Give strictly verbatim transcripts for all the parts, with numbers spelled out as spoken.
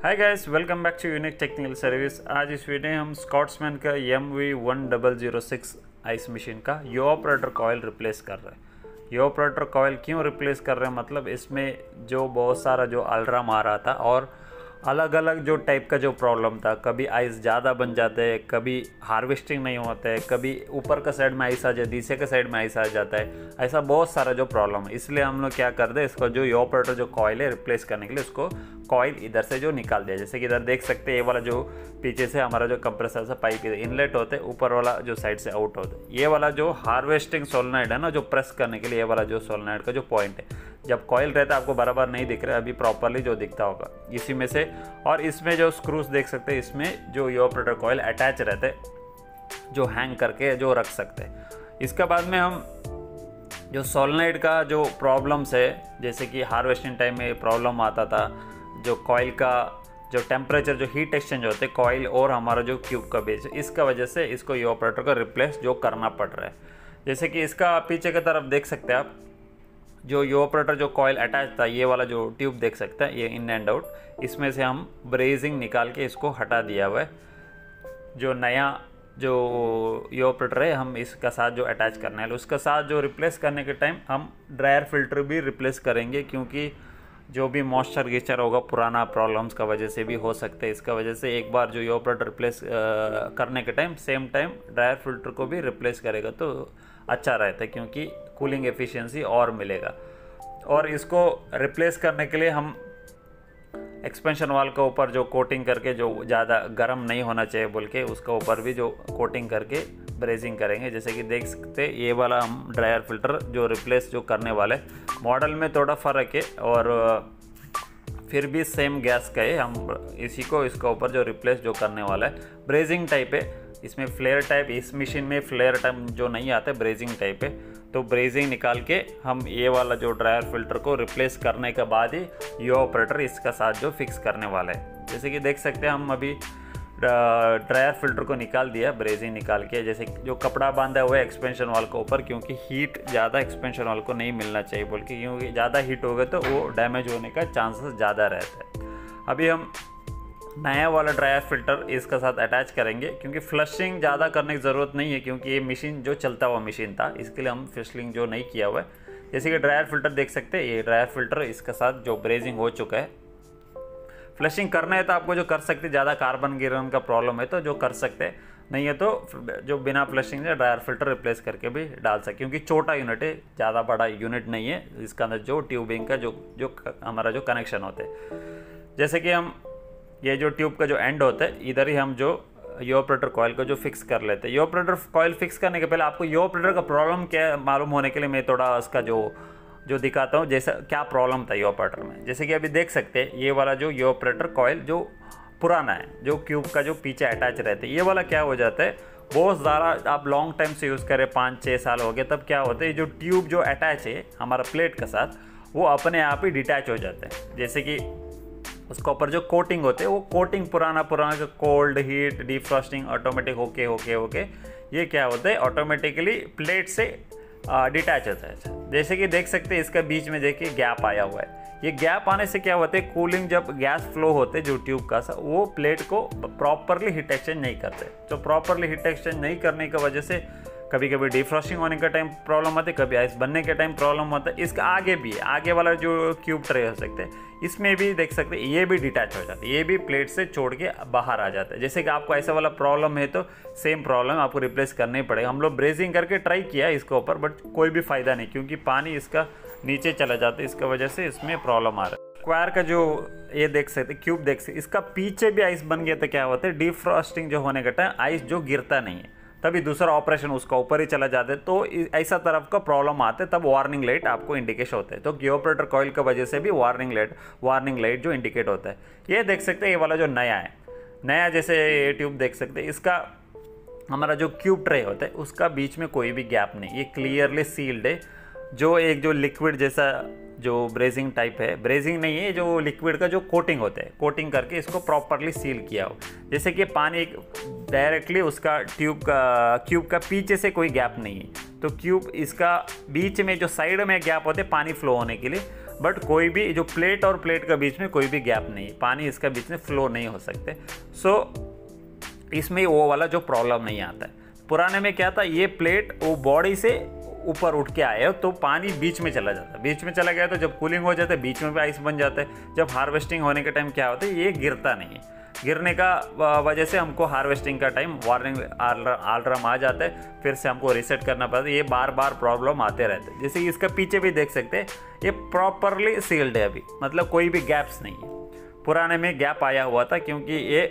Hi guys, welcome back to unique technical service. आज इस video में हम स्कॉट्समैन का M V one double zero six ice machine का यो ऑपरेटर कॉयल रिप्लेस कर रहे हैं। यो ऑपरेटर कॉयल क्यों रिप्लेस कर रहे हैं, मतलब इसमें जो बहुत सारा जो अलार्म आ रहा था और अलग अलग जो टाइप का जो प्रॉब्लम था, कभी आइस ज़्यादा बन जाते हैं, कभी हार्वेस्टिंग नहीं होता है, कभी ऊपर का साइड में आइस आ जाए, नीचे का साइड में आइस आ जाता है, ऐसा बहुत सारा जो प्रॉब्लम है। इसलिए हम लोग क्या कर दे, इसको जो यो ऑपरेटर जो कॉयल है रिप्लेस करने के लिए उसको कॉयल इधर से जो निकाल दिया। जैसे कि इधर देख सकते हैं, ये वाला जो पीछे से हमारा जो कंप्रेसर से पाइप इनलेट होते हैं, ऊपर वाला जो साइड से आउट होता है। ये वाला जो हार्वेस्टिंग सोलेनॉइड है ना, जो प्रेस करने के लिए, ये वाला जो सोलेनॉइड का जो पॉइंट है, जब कॉयल रहता है आपको बराबर नहीं दिख रहा है, अभी प्रॉपरली जो दिखता होगा इसी में से। और इसमें जो स्क्रूज देख सकते हैं, इसमें जो यो ऑपरेटर कॉयल अटैच रहते हैं, जो हैंग करके जो रख सकते हैं। इसके बाद में हम जो सोलेनॉइड का जो प्रॉब्लम्स है, जैसे कि हार्वेस्टिंग टाइम में प्रॉब्लम आता था, जो कॉयल का जो टेम्परेचर जो हीट एक्सचेंज होते हैं कॉयल और हमारा जो क्यूब का बेस, इसका वजह से इसको यो ऑपरेटर को रिप्लेस जो करना पड़ रहा है। जैसे कि इसका पीछे की तरफ देख सकते हैं आप, जो यो ऑपरेटर जो कॉयल अटैच था, ये वाला जो ट्यूब देख सकते हैं, ये इन एंड आउट, इसमें से हम ब्रेजिंग निकाल के इसको हटा दिया हुआ है। जो नया जो यो ऑपरेटर है, हम इसका साथ जो अटैच करना है, उसका साथ जो रिप्लेस करने के टाइम हम ड्रायर फिल्टर भी रिप्लेस करेंगे, क्योंकि जो भी मॉइस्चर गेचर होगा पुराना प्रॉब्लम्स का वजह से भी हो सकते हैं। इसका वजह से एक बार जो यो ऑपरेटर रिप्लेस करने के time same time dryer filter को भी रिप्लेस करेगा तो अच्छा रहता है, क्योंकि कूलिंग एफिशिएंसी और मिलेगा। और इसको रिप्लेस करने के लिए हम एक्सपेंशन वाल के ऊपर जो कोटिंग करके, जो ज़्यादा गर्म नहीं होना चाहिए बोल के, उसका ऊपर भी जो कोटिंग करके ब्रेजिंग करेंगे। जैसे कि देख सकते हैं, ये वाला हम ड्रायर फिल्टर जो रिप्लेस जो करने वाले, मॉडल में थोड़ा फ़र्क है और फिर भी सेम गैस का है। हम इसी को इसका ऊपर जो रिप्लेस जो करने वाला है, ब्रेजिंग टाइप है। इसमें फ्लेयर टाइप, इस मशीन में फ्लेयर टाइप जो नहीं आता, ब्रेजिंग टाइप है। तो ब्रेजिंग निकाल के हम ये वाला जो ड्रायर फिल्टर को रिप्लेस करने के बाद ही यो ऑपरेटर इसका साथ जो फिक्स करने वाला है। जैसे कि देख सकते हैं, हम अभी ड्रायर फिल्टर को निकाल दिया, ब्रेजिंग निकाल के, जैसे जो कपड़ा बांधा हुआ है एक्सपेंशन वाल के ऊपर, क्योंकि हीट ज़्यादा एक्सपेंशन वाल को नहीं मिलना चाहिए बोल के, क्योंकि ज़्यादा हीट हो गए तो वो डैमेज होने का चांसेस ज़्यादा रहता है। अभी हम नया वाला ड्रायर फिल्टर इसका साथ अटैच करेंगे, क्योंकि फ्लशिंग ज़्यादा करने की ज़रूरत नहीं है, क्योंकि ये मशीन जो चलता हुआ मशीन था, इसके लिए हम फ्लशिंग जो नहीं किया हुआ है। जैसे कि ड्रायर फिल्टर देख सकते हैं, ये ड्रायर फिल्टर इसका साथ जो ब्रेजिंग हो चुका है। फ्लशिंग करना है तो आपको जो कर सकते, ज़्यादा कार्बन गिरन का प्रॉब्लम है तो जो कर सकते हैं, नहीं है तो जो बिना फ्लशिंग से ड्रायर फिल्टर रिप्लेस करके भी डाल सकते, क्योंकि छोटा यूनिट है, ज़्यादा बड़ा यूनिट नहीं है। इसका अंदर जो ट्यूबिंग का जो जो हमारा जो कनेक्शन होते हैं, जैसे कि हम ये जो ट्यूब का जो एंड होता है, इधर ही हम जो यो ऑपरेटर कॉयल को जो फिक्स कर लेते हैं। यो ऑपरेटर कॉयल फिक्स करने के पहले आपको यो ऑपरेटर का प्रॉब्लम क्या मालूम होने के लिए मैं थोड़ा उसका जो जो दिखाता हूँ, जैसा क्या प्रॉब्लम था यो ऑपरेटर में। जैसे कि अभी देख सकते हैं, ये वाला जो यो ऑपरेटर कॉयल जो पुराना है, जो क्यूब का जो पीछे अटैच रहते हैं, ये वाला क्या हो जाता है, बहुत ज़्यादा आप लॉन्ग टाइम से यूज़ करें, पाँच छः साल हो गए, तब क्या होता है, जो ट्यूब जो अटैच है हमारा प्लेट के साथ, वो अपने आप ही डिटैच हो जाते हैं। जैसे कि उसके ऊपर जो कोटिंग होते हैं, वो कोटिंग पुराना पुराना कोल्ड हीट डिफ्रॉस्टिंग ऑटोमेटिक होके होके होके ये क्या होता है, ऑटोमेटिकली प्लेट से डिटैच होता है। जैसे कि देख सकते हैं, इसका बीच में देखिए गैप आया हुआ है। ये गैप आने से क्या होता है, कूलिंग जब गैस फ्लो होते जो ट्यूब का सा, वो प्लेट को प्रॉपरली हीट एक्सचेंज नहीं करते। तो प्रॉपरली हीट एक्सचेंज नहीं करने की वजह से कभी कभी डिफ्रॉस्टिंग होने का टाइम प्रॉब्लम होता है, कभी आइस बनने के टाइम प्रॉब्लम होता है। इसका आगे भी है, आगे वाला जो क्यूब ट्रे हो सकते हैं, इसमें भी देख सकते हैं, ये भी डिटैच हो जाता है, ये भी प्लेट से छोड़ के बाहर आ जाता है। जैसे कि आपको ऐसा वाला प्रॉब्लम है तो सेम प्रॉब्लम आपको रिप्लेस करना ही पड़ेगा। हम लोग ब्रेजिंग करके ट्राई किया इसके ऊपर, बट कोई भी फ़ायदा नहीं, क्योंकि पानी इसका नीचे चला जाता है, इसका वजह से इसमें प्रॉब्लम आ रहा है। स्क्वायर का जो ये देख सकते क्यूब देख सकते, इसका पीछे भी आइस बन गया तो क्या होता है, डिफ्रॉस्टिंग जो होने का टाइम आइस जो गिरता नहीं है, तभी दूसरा ऑपरेशन उसका ऊपर ही चला जाता है, तो ऐसा तरफ का प्रॉब्लम आते है, तब वार्निंग लाइट आपको इंडिकेशन होता है। तो यो ऑपरेटर कॉयल की वजह से भी वार्निंग लाइट वार्निंग लाइट जो इंडिकेट होता है। ये देख सकते हैं, ये वाला जो नया है, नया जैसे ये ट्यूब देख सकते हैं, इसका हमारा जो क्यूब ट्रे होता है उसका बीच में कोई भी गैप नहीं, ये क्लियरली सील्ड है। जो एक जो लिक्विड जैसा जो ब्रेजिंग टाइप है, ब्रेजिंग नहीं है, जो लिक्विड का जो कोटिंग होता है, कोटिंग करके इसको प्रॉपरली सील किया हो। जैसे कि पानी डायरेक्टली उसका ट्यूब का क्यूब का पीछे से कोई गैप नहीं है, तो क्यूब इसका बीच में जो साइड में गैप होते हैं पानी फ्लो होने के लिए, बट कोई भी जो प्लेट और प्लेट के बीच में कोई भी गैप नहीं, पानी इसका बीच में फ्लो नहीं हो सकते। सो इसमें वो वाला जो प्रॉब्लम नहीं आता है। पुराने में क्या था, ये प्लेट वो बॉडी से ऊपर उठ के आए तो पानी बीच में चला जाता है, बीच में चला गया तो जब कूलिंग हो जाता है बीच में भी आइस बन जाता है। जब हार्वेस्टिंग होने के टाइम क्या होता है, ये गिरता नहीं है, गिरने का वजह से हमको हार्वेस्टिंग का टाइम वार्निंग अलार्म आ जाता है, फिर से हमको रीसेट करना पड़ता है। ये बार बार प्रॉब्लम आते रहते हैं। जैसे इसका पीछे भी देख सकते हैं, ये प्रॉपरली सील्ड है अभी, मतलब कोई भी गैप्स नहीं है। पुराने में गैप आया हुआ था क्योंकि ये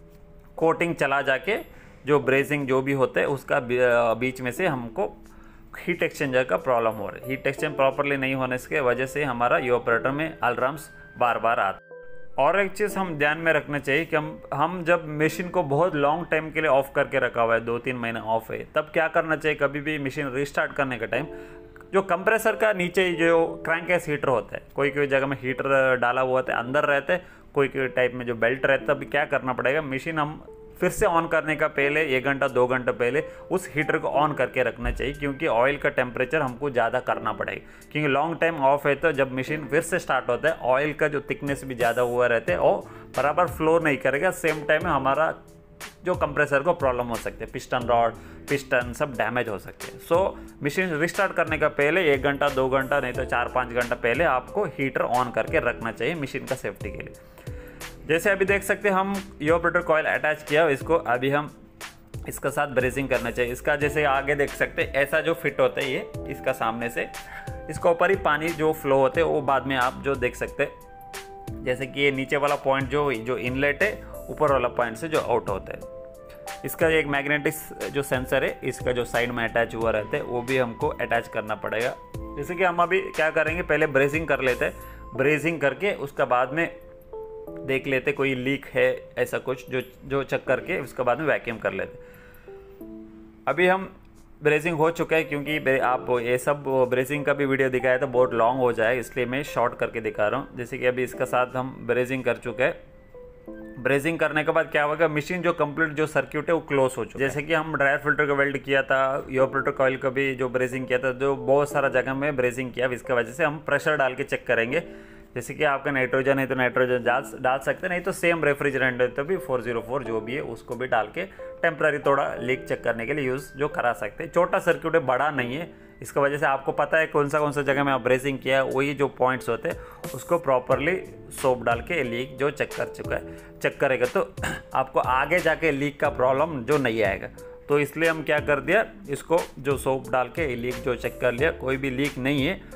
कोटिंग चला जाके जो ब्रेजिंग जो भी होता है उसका बीच में से हमको हीट एक्सचेंजर का प्रॉब्लम हो रहा है। हीट एक्सचेंज प्रॉपरली नहीं होने की वजह से हमारा इवापोरेटर में अलार्म्स बार बार आते। और एक चीज़ हम ध्यान में रखना चाहिए कि हम हम जब मशीन को बहुत लॉन्ग टाइम के लिए ऑफ करके रखा हुआ है, दो तीन महीने ऑफ है, तब क्या करना चाहिए, कभी भी मशीन रिस्टार्ट करने के टाइम जो कंप्रेसर का नीचे जो क्रैंकेस हीटर होता है, कोई कोई जगह में हीटर डाला हुआ होता है, अंदर रहता है, कोई कोई टाइप में जो बेल्ट रहता है, तब क्या करना पड़ेगा, मशीन हम फिर से ऑन करने का पहले एक घंटा दो घंटा पहले उस हीटर को ऑन करके रखना चाहिए, क्योंकि ऑयल का टेम्परेचर हमको ज़्यादा करना पड़ेगा। क्योंकि लॉन्ग टाइम ऑफ है तो जब मशीन फिर से स्टार्ट होता है ऑयल का जो थिकनेस भी ज़्यादा हुआ रहता है और बराबर फ्लो नहीं करेगा। सेम टाइम में हमारा जो कंप्रेसर को प्रॉब्लम हो सकते हैं, पिस्टन रॉड पिस्टन सब डैमेज हो सकते हैं। सो मशीन रिस्टार्ट करने का पहले एक घंटा दो घंटा नहीं तो चार पाँच घंटा पहले आपको हीटर ऑन करके रखना चाहिए मशीन का सेफ्टी के लिए। जैसे अभी देख सकते हैं हम इवापोरेटर कॉइल अटैच किया, इसको अभी हम इसका साथ ब्रेजिंग करना चाहिए। इसका जैसे आगे देख सकते हैं ऐसा जो फिट होता है ये इसका सामने से, इसका ऊपर ही पानी जो फ्लो होते हैं वो बाद में आप जो देख सकते हैं, जैसे कि ये नीचे वाला पॉइंट जो जो इनलेट है ऊपर वाला पॉइंट से जो आउट होता है। इसका एक मैग्नेटिक जो सेंसर है इसका जो साइड में अटैच हुआ रहता है वो भी हमको अटैच करना पड़ेगा। जैसे कि हम अभी क्या करेंगे, पहले ब्रेजिंग कर लेते हैं, ब्रेजिंग करके उसका बाद में देख लेते कोई लीक है ऐसा कुछ जो जो चेक करके उसके बाद में वैक्यूम कर लेते। अभी हम ब्रेजिंग हो चुका है, क्योंकि आप ये सब ब्रेजिंग का भी वीडियो दिखाया था बहुत लॉन्ग हो जाए, इसलिए मैं शॉर्ट करके दिखा रहा हूँ। जैसे कि अभी इसका साथ हम ब्रेजिंग कर चुके हैं। ब्रेजिंग करने के बाद क्या होगा, मशीन जो कंप्लीट जो सर्क्यूट है वो क्लोज हो चुका है। जैसे कि हम ड्रायर फिल्टर का वेल्ड किया था, इवापोरेटर कॉइल का भी जो ब्रेजिंग किया था, जो बहुत सारा जगह में ब्रेजिंग किया, इसकी वजह से हम प्रेशर डाल के चेक करेंगे। जैसे कि आपका नाइट्रोजन है तो नाइट्रोजन डाल डाल सकते हैं, नहीं तो सेम रेफ्रिजरेंट है तो भी फोर ज़ीरो फोर जो भी है उसको भी डाल के टेम्पररी थोड़ा लीक चेक करने के लिए यूज़ जो करा सकते हैं। छोटा सर्क्यूट है, बड़ा नहीं है, इसका वजह से आपको पता है कौन सा कौन सा जगह में आप ब्रेजिंग किया है, वही जो पॉइंट्स होते हैं उसको प्रॉपरली सोप डाल के लीक जो चेक कर चुका है चेक करेगा तो आपको आगे जाके लीक का प्रॉब्लम जो नहीं आएगा। तो इसलिए हम क्या कर दिया, इसको जो सोप डाल के लीक जो चेक कर लिया, कोई भी लीक नहीं है।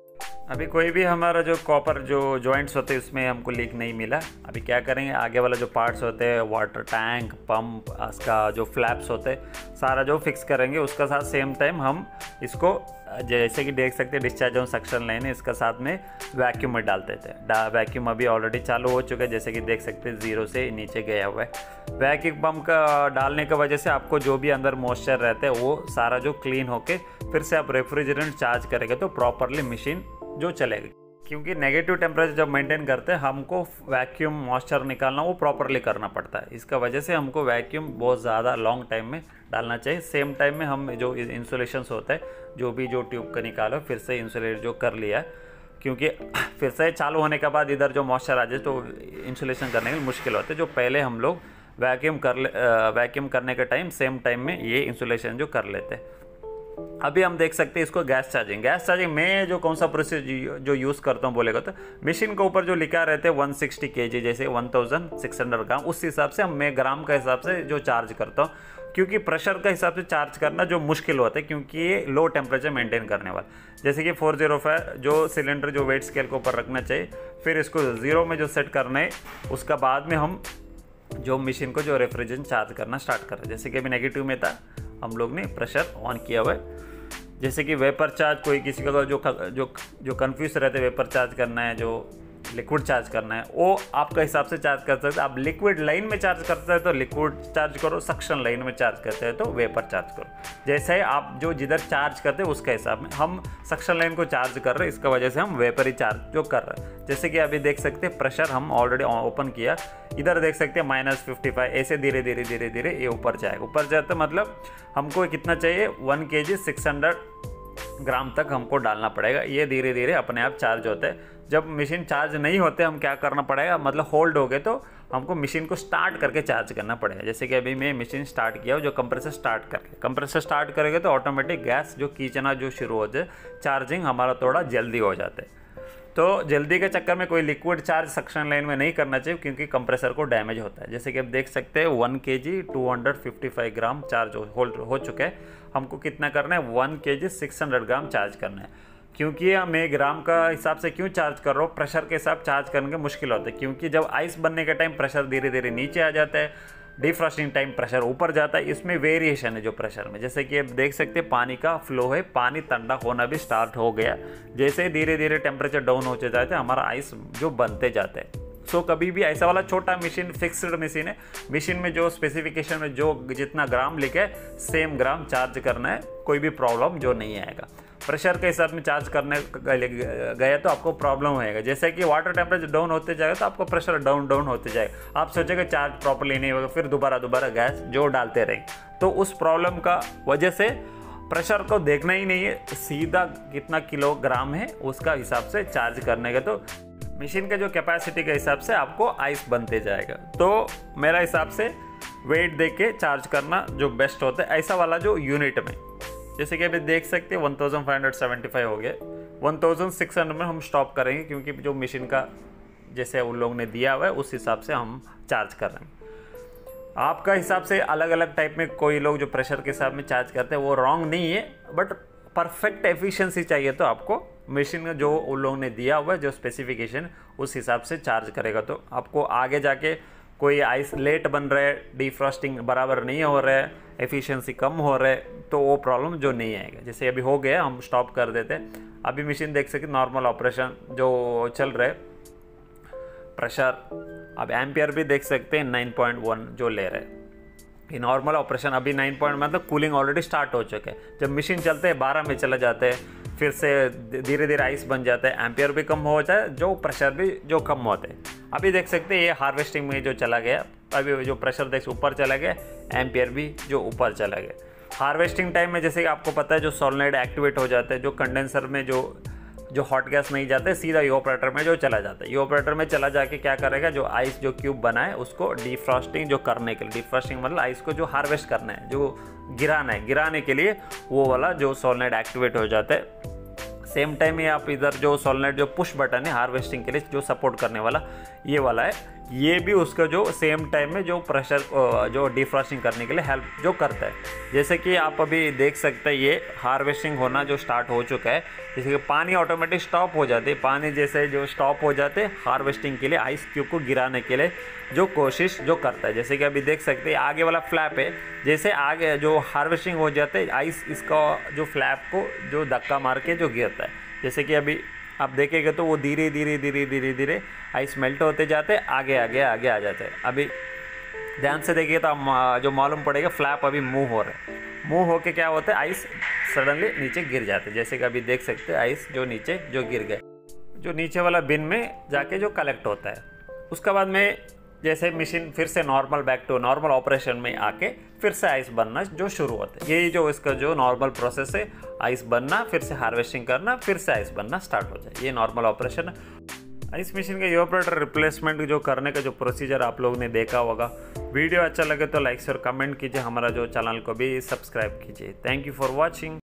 अभी कोई भी हमारा जो कॉपर जो जॉइंट्स होते हैं उसमें हमको लीक नहीं मिला। अभी क्या करेंगे, आगे वाला जो पार्ट्स होते हैं, वाटर टैंक पंप, उसका जो फ्लैप्स होते हैं सारा जो फिक्स करेंगे। उसका साथ सेम टाइम हम इसको जैसे कि देख सकते हैं डिस्चार्ज ऑन सक्शन लाइन है, इसका साथ में वैक्यूम में डालते थे। वैक्यूम अभी ऑलरेडी चालू हो चुका है, जैसे कि देख सकते हैं जीरो से नीचे गया हुआ है। वैक्यूम पंप का डालने की वजह से आपको जो भी अंदर मॉइस्चर रहता है वो सारा जो क्लीन होके फिर से आप रेफ्रिजरेंट चार्ज करेंगे तो प्रॉपरली मशीन जो चलेगी। क्योंकि नेगेटिव टेम्परेचर जब मेंटेन करते हैं हमको वैक्यूम मॉइस्चर निकालना वो प्रॉपरली करना पड़ता है। इसका वजह से हमको वैक्यूम बहुत ज़्यादा लॉन्ग टाइम में डालना चाहिए। सेम टाइम में हम जो इंसुलेशंस होता है जो भी जो ट्यूब का निकालो फिर से इंसुलेट जो कर लिया, क्योंकि फिर से चालू होने के बाद इधर जो मॉइस्चर आ जाए तो इंसुलेशन करने में मुश्किल होता है। जो पहले हम लोग वैक्यूम कर ले वैक्यूम करने के टाइम सेम टाइम में ये इंसुलेशन जो कर लेते हैं। अभी हम देख सकते हैं इसको गैस चार्जिंग गैस चार्जिंग मैं जो कौन सा प्रोसेस जो यूज़ करता हूँ बोलेगा तो मशीन के ऊपर जो लिखा रहते हैं वन सिक्सटी केजी जैसे one thousand six hundred gram, उस हिसाब से हम मैं ग्राम का हिसाब से जो चार्ज करता हूँ, क्योंकि प्रेशर का हिसाब से चार्ज करना जो मुश्किल होता है क्योंकि ये लो टेम्परेचर मेंटेन करने वाला। जैसे कि फोर जीरो फाइव जो सिलेंडर जो वेट स्केल के ऊपर रखना चाहिए, फिर इसको ज़ीरो में जो सेट करना है, उसका बाद में हम जो मशीन को जो रेफ्रिजरेशन चार्ज करना स्टार्ट कर रहे हैं। जैसे कि अभी नेगेटिव में था, हम लोग ने प्रेशर ऑन किया हुआ है। जैसे कि वेपर चार्ज कोई किसी का जो जो जो कन्फ्यूज रहते हैं, वेपर चार्ज करना है जो लिक्विड चार्ज करना है, वो आपका हिसाब से चार्ज कर सकते हैं। आप लिक्विड लाइन में चार्ज करते हैं तो लिक्विड चार्ज करो, सक्शन लाइन में चार्ज करते हैं तो वेपर चार्ज करो। जैसे ही आप जो जिधर चार्ज करते हैं उसके हिसाब में हम सक्शन लाइन को चार्ज कर रहे हैं, इसका वजह से हम वेपर ही चार्ज जो कर रहे हैं। जैसे कि अभी देख सकते हैं प्रेशर हम ऑलरेडी ओपन किया, इधर देख सकते हैं माइनस फिफ्टी फाइव, ऐसे धीरे धीरे धीरे धीरे ये ऊपर जाएगा। ऊपर जाते मतलब हमको कितना चाहिए, one K G six hundred ग्राम तक हमको डालना पड़ेगा। ये धीरे धीरे अपने आप चार्ज होते हैं। जब मशीन चार्ज नहीं होते हम क्या करना पड़ेगा, मतलब होल्ड हो गए तो हमको मशीन को स्टार्ट करके चार्ज करना पड़ेगा। जैसे कि अभी मैं मशीन स्टार्ट किया, जो कंप्रेसर स्टार्ट करके कंप्रेसर स्टार्ट करेंगे तो ऑटोमेटिक गैस जो खींचना जो शुरू हो जाए, चार्जिंग हमारा थोड़ा जल्दी हो जाता है। तो जल्दी के चक्कर में कोई लिक्विड चार्ज सक्शन लाइन में नहीं करना चाहिए, क्योंकि कंप्रेसर को डैमेज होता है। जैसे कि आप देख सकते हैं one K G two hundred fifty five gram charge hold हो चुके हैं। हमको कितना करना है, one K G six hundred gram charge करना है। क्योंकि मैं ग्राम का हिसाब से क्यों चार्ज कर रहा हूँ, प्रेशर के हिसाब चार्ज करने के मुश्किल होता है। क्योंकि जब आइस बनने के टाइम प्रेशर धीरे धीरे नीचे आ जाता है, डिफ्रॉस्टिंग टाइम प्रेशर ऊपर जाता है। इसमें वेरिएशन है जो प्रेशर में। जैसे कि आप देख सकते हैं पानी का फ्लो है, पानी ठंडा होना भी स्टार्ट हो गया। जैसे धीरे धीरे टेम्परेचर डाउन होते जाते हैं, हमारा आइस जो बनते जाते हैं। सो कभी भी ऐसा वाला छोटा मशीन, फिक्स्ड मशीन है, मशीन में जो स्पेसिफिकेशन में जो जितना ग्राम लिखे सेम ग्राम चार्ज करना है, कोई भी प्रॉब्लम जो नहीं आएगा। प्रेशर के हिसाब में चार्ज करने गए तो आपको प्रॉब्लम होएगा। जैसे कि वाटर टेम्परेचर डाउन होते जाएगा तो आपको प्रेशर डाउन डाउन होते जाएगा। आप सोचेगा चार्ज प्रॉपर्ली नहीं होगा, फिर दोबारा दोबारा गैस जो डालते रहेंगे। तो उस प्रॉब्लम का वजह से प्रेशर को देखना ही नहीं है, सीधा कितना किलोग्राम है उसका हिसाब से चार्ज करने का। तो मशीन के जो कैपेसिटी के हिसाब से आपको आइस बनते जाएगा। तो मेरा हिसाब से वेट दे के चार्ज करना जो बेस्ट होता है, ऐसा वाला जो यूनिट में। जैसे कि अभी देख सकते हैं one thousand five hundred seventy five हो गया, वन थाउजेंड सिक्स हंड्रेड में हम स्टॉप करेंगे, क्योंकि जो मशीन का जैसे उन लोगों ने दिया हुआ है उस हिसाब से हम चार्ज कर रहे हैं। आपका हिसाब से अलग अलग टाइप में, कोई लोग जो प्रेशर के हिसाब में चार्ज करते हैं वो रॉन्ग नहीं है, बट परफेक्ट एफिशिएंसी चाहिए तो आपको मशीन में जो उन लोगों ने दिया हुआ है जो स्पेसिफिकेशन, उस हिसाब से चार्ज करेगा। तो आपको आगे जाके कोई आइस लेट बन रहा है, डिफ्रॉस्टिंग बराबर नहीं हो रहा है, एफिशिएंसी कम हो रहा है, तो वो प्रॉब्लम जो नहीं आएगा। जैसे अभी हो गया, हम स्टॉप कर देते हैं। अभी मशीन देख सकते नॉर्मल ऑपरेशन जो चल रहा है, प्रेशर अब एम्पियर भी देख सकते हैं नाइन पॉइंट वन जो ले रहे हैं। ये नॉर्मल ऑपरेशन अभी नाइन पॉइंट मतलब कूलिंग ऑलरेडी स्टार्ट हो चुके हैं। जब मशीन चलते हैं बारह में चले जाते हैं, फिर से धीरे धीरे आइस बन जाता है, एम्पियर भी कम हो जाता है, जो प्रेशर भी जो कम होते हैं। अभी देख सकते हैं ये हार्वेस्टिंग में जो चला गया, अभी जो प्रेशर देख ऊपर चला गया, एम्पियर भी जो ऊपर चला गया। हार्वेस्टिंग टाइम में जैसे कि आपको पता है जो सोलेनोइड एक्टिवेट हो जाते हैं, जो कंडेंसर में जो जो हॉट गैस नहीं जाता है, सीधा इवापोरेटर में जो चला जाता है। इवापोरेटर में चला जाके क्या करेगा, जो आइस जो क्यूब बना है उसको डिफ्रॉस्टिंग जो करने के लिए, डिफ्रॉस्टिंग मतलब आइस को जो हार्वेस्ट करना है, जो गिराना है, गिराने के लिए वो वाला जो सोलेनोइड एक्टिवेट हो जाता है। सेम टाइम में आप इधर जो सोलेनोइड जो पुश बटन है हार्वेस्टिंग के लिए जो सपोर्ट करने वाला, ये वाला है, ये भी उसका जो सेम टाइम में जो प्रेशर जो डिफ्रॉस्टिंग करने के लिए हेल्प जो करता है। जैसे कि आप अभी देख सकते हैं ये हार्वेस्टिंग होना जो स्टार्ट हो चुका है। जैसे कि पानी ऑटोमेटिक स्टॉप हो जाते हैं, पानी जैसे जो स्टॉप हो जाते हैं हार्वेस्टिंग के लिए, आइस क्यूब को गिराने के लिए जो कोशिश जो करता है। जैसे कि अभी देख सकते हैं आगे वाला फ्लैप है, जैसे आगे जो हार्वेस्टिंग हो जाते हैं आइस, इसका जो फ्लैप को जो धक्का मार के जो गिरता है। जैसे कि अभी आप देखेंगे तो वो धीरे धीरे धीरे धीरे धीरे आइस मेल्ट होते जाते हैं, आगे आगे आगे आ जाते हैं। अभी ध्यान से देखिए तो जो मालूम पड़ेगा फ्लैप अभी मूव हो रहा है, मूव होके क्या होता है, आइस सडनली नीचे गिर जाते हैं। जैसे कि अभी देख सकते हैं आइस जो नीचे जो गिर गए, जो नीचे वाला बिन में जाके जो कलेक्ट होता है। उसके बाद में जैसे मशीन फिर से normal back to normal operation में आके फिर से आइस बनना जो शुरू होता है। यही जो इसका जो नॉर्मल प्रोसेस है, आइस बनना, फिर से हार्वेस्टिंग करना, फिर से आइस बनना स्टार्ट हो जाए, ये नॉर्मल ऑपरेशन है। आइस मशीन का इवापोरेटर रिप्लेसमेंट जो करने का जो प्रोसीजर आप लोगों ने देखा होगा। वीडियो अच्छा लगे तो लाइक और कमेंट कीजिए, हमारा जो चैनल को भी सब्सक्राइब कीजिए। Thank you for watching.